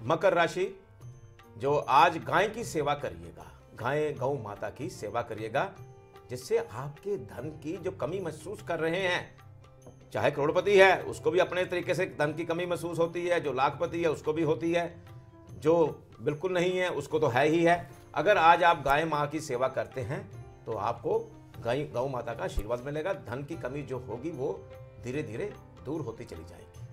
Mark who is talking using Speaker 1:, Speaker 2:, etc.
Speaker 1: मकर राशि, जो आज गाय की सेवा करिएगा, गाय गौ माता की सेवा करिएगा, जिससे आपके धन की जो कमी महसूस कर रहे हैं, चाहे करोड़पति है उसको भी अपने तरीके से धन की कमी महसूस होती है, जो लाखपति है उसको भी होती है, जो बिल्कुल नहीं है उसको तो है ही है। अगर आज आप गाय माँ की सेवा करते हैं तो आपको गाय गौ माता का आशीर्वाद मिलेगा, धन की कमी जो होगी वो धीरे धीरे दूर होती चली जाएगी।